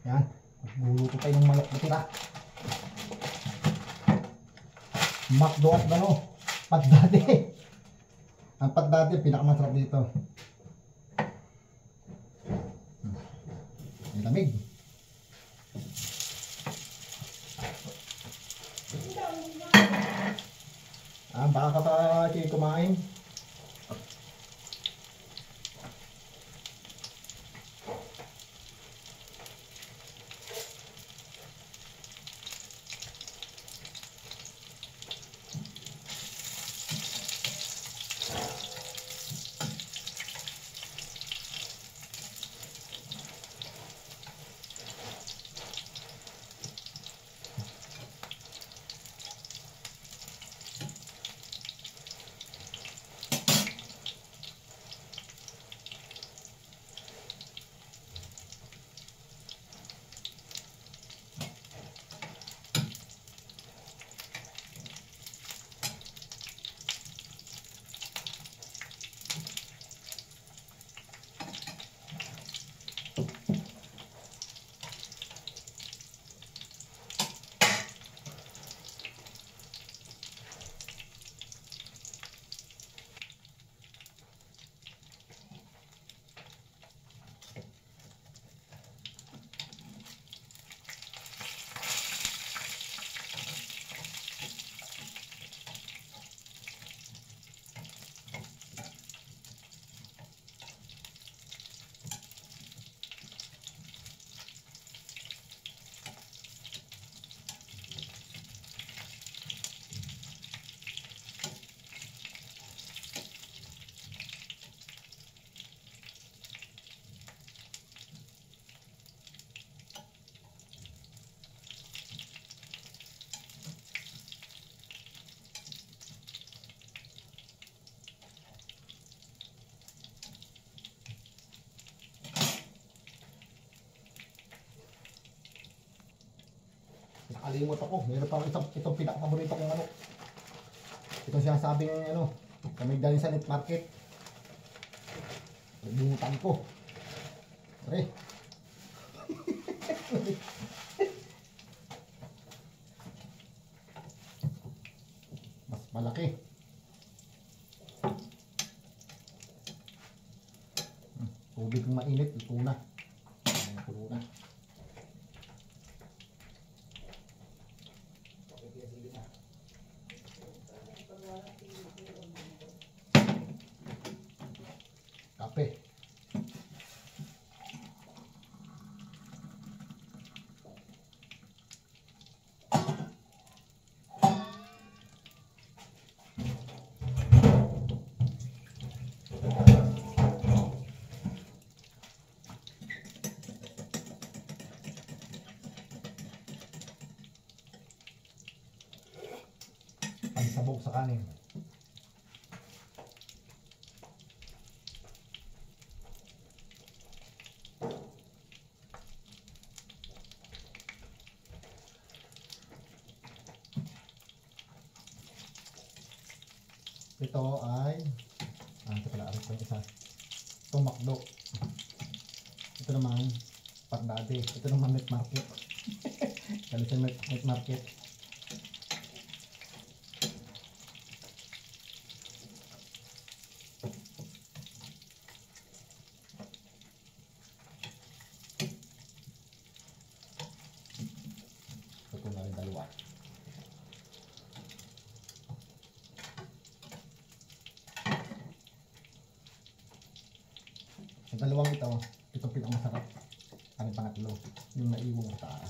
Yan. Magluluto tayo ng manok na tira. Makdo at ano, patdati. Ang patdati, pinakamasarap dito. Ang lamig. Baka ka pa kumain. Nakalimot ako. Meron pa itong pinakapaborito kong ano. Itong sinasabing ano, kami galing sa net market. Nagbungutan ko. Pare. Mas malaki. Tubig kong mainit, ito na. Puno na. Kape. Pansabog sa kanin. Ito ay ito pala, arit ko yung isa. Ito makdo. Ito naman patdade. Ito naman meat market. Kalisan meat market. Ito na rin dalawa. Ang dalawang ito pinakamasarap. Ang pangatlo, yung naiwang sa taas.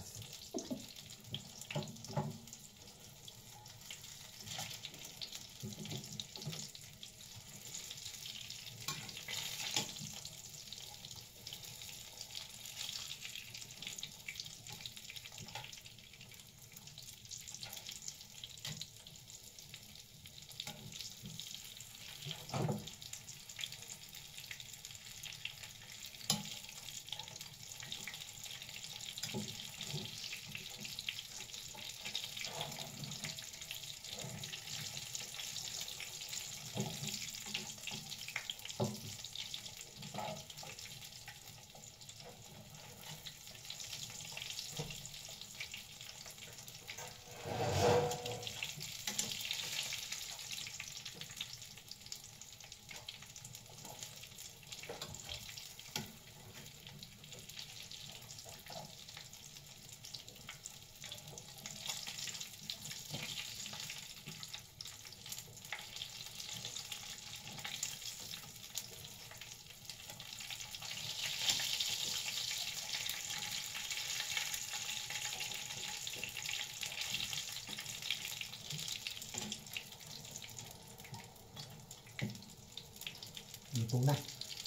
luto na.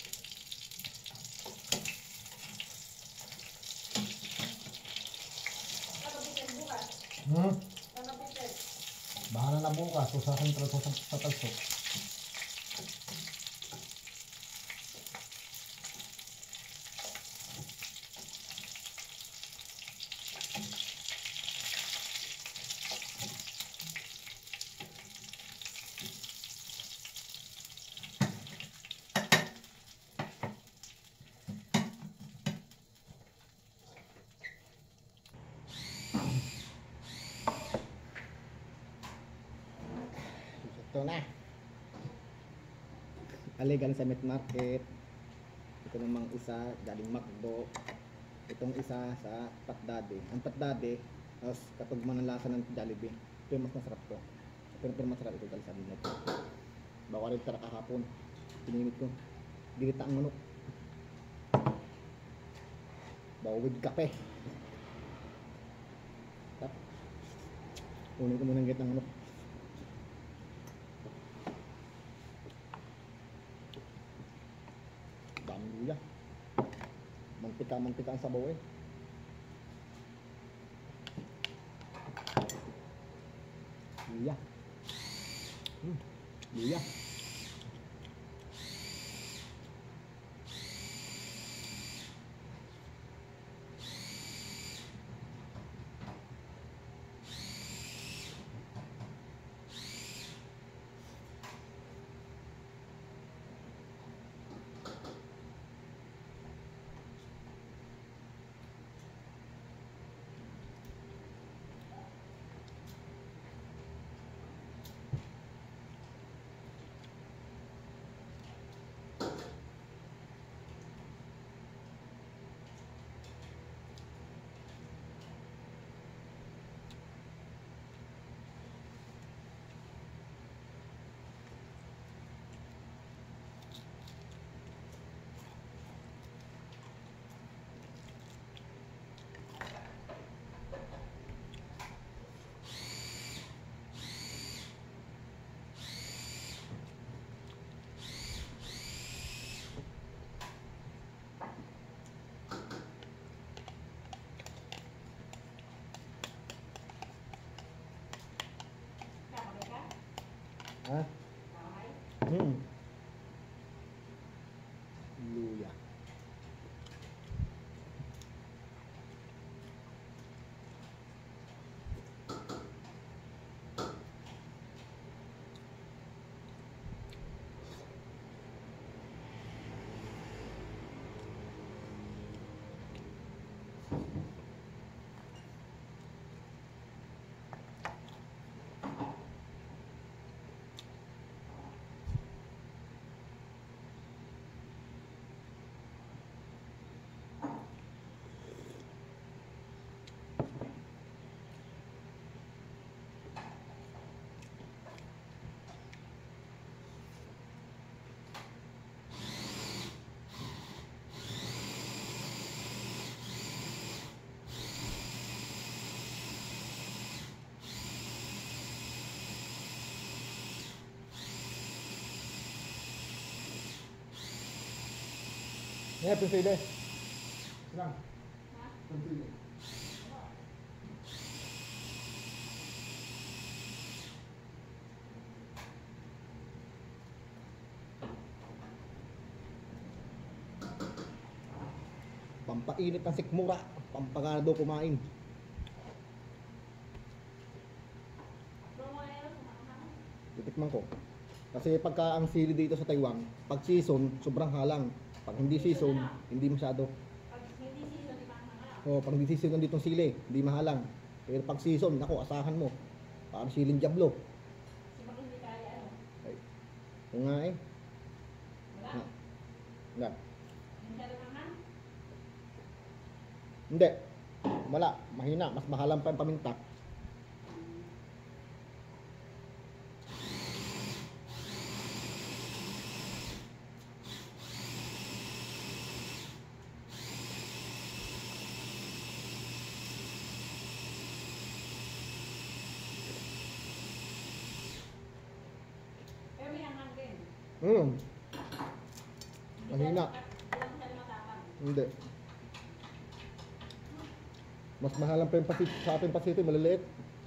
Bahala na bukas. So sa akin sa talsok. Ito na. Galing sa meat market. Ito namang isa galing McDo. Itong isa sa Patdade. Ang Patdade, katugma ng lasa ng Jollibee. Ito yung mas masarap to. Pero masarap ito dahil sa minute. Bawa rin tara kahapon. Pininit ko. Dilita ang manok. Bawa with kape. Tap. Unin ko muna ng git ng manok. Luya. Mantika ang sabaw eh. Luya. Luya. Ha? Luya. Yan, pinsili. Lang. Pinsili. Pampainit ng sikmura. Pampaganado kumain. Titikman ko. Kasi pagka ang sili dito sa Taiwan, pag season, sobrang halang. Pag hindi season, hindi masyado. Pag hindi season, di mahalang. O, pag hindi season nandito sili, hindi mahalang. Pero pag season, naku, asahan mo. Parang siling Diablo. Kasi pag hindi kaya, ano? Ay. Yung nga eh. Wala. Wala. Hindi ka naman. Hindi. Wala. Mahina. Mas mahalang pa yung paminta. Pero may hanghang din. Mahina. Walang masyado matapang. Hindi. Mas mahalan pa yung pasiti, sa ating pasiti, maliliit.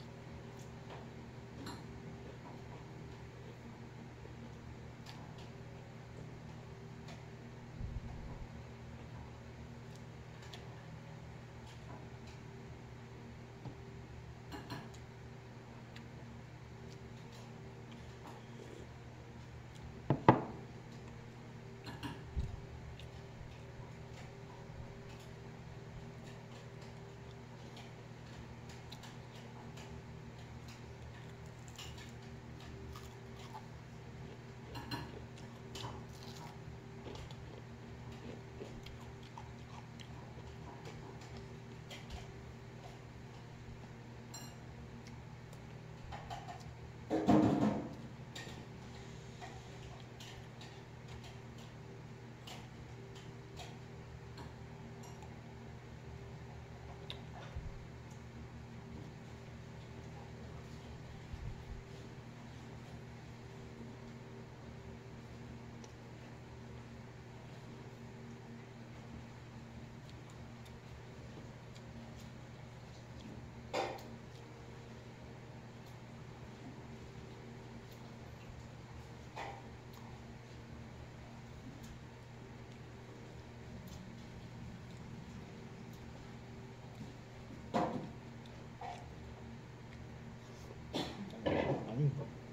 Ano?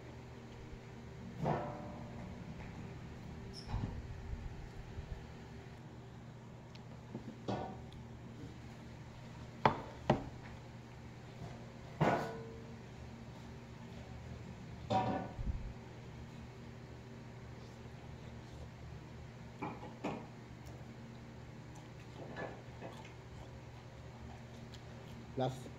Last.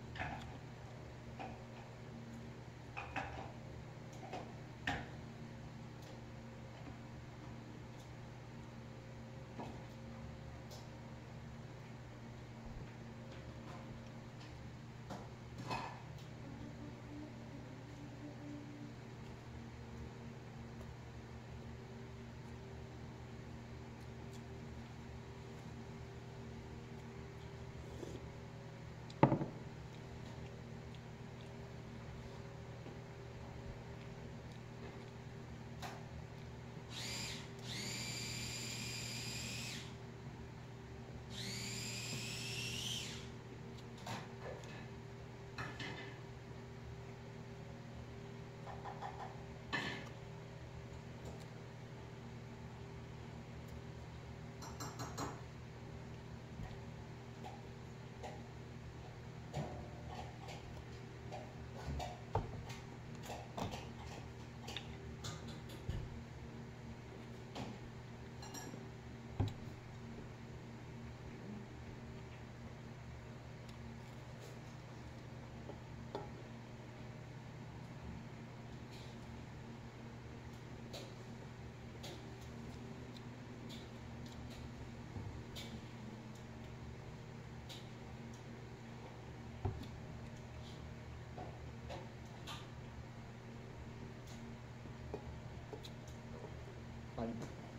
Fine.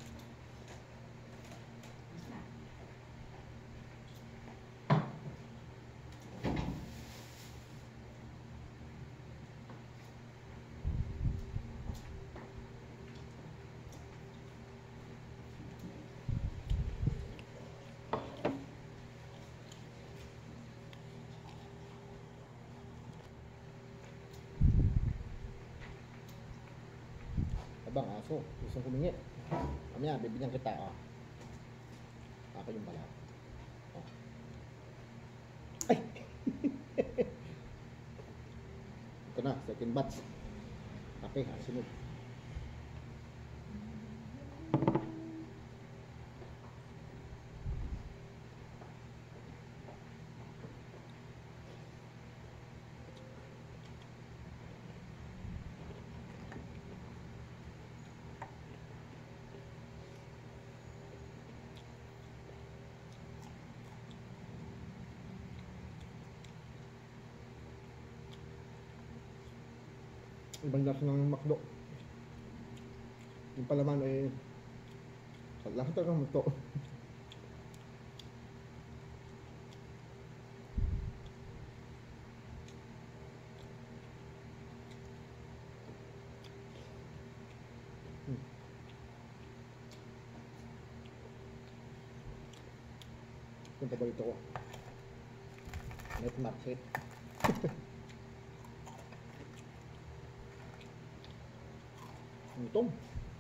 Abang aso, gusto kumingi. Mamaya, bibigyan kita. Ako yung pala. Oh. Ay! Ito na, second batch. Okay, sunod. Ibang lasa ng McDo. Yung palaman ay Lahat talaga muto. Yung paborito ko. Night market. Gutom.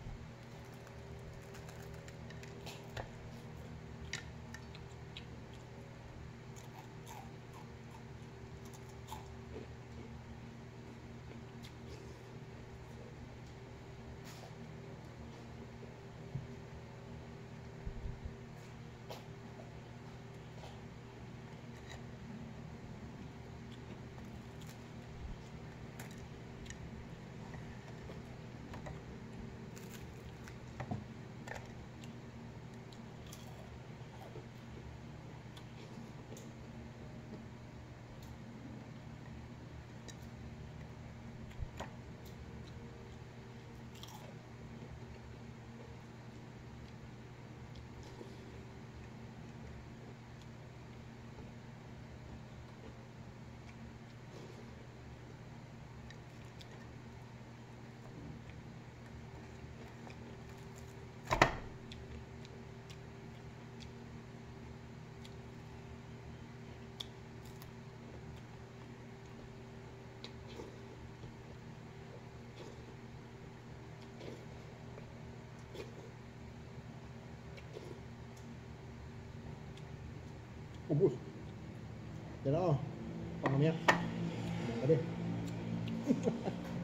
Ubus. Yan ako. Pamamaya. Yan ka din.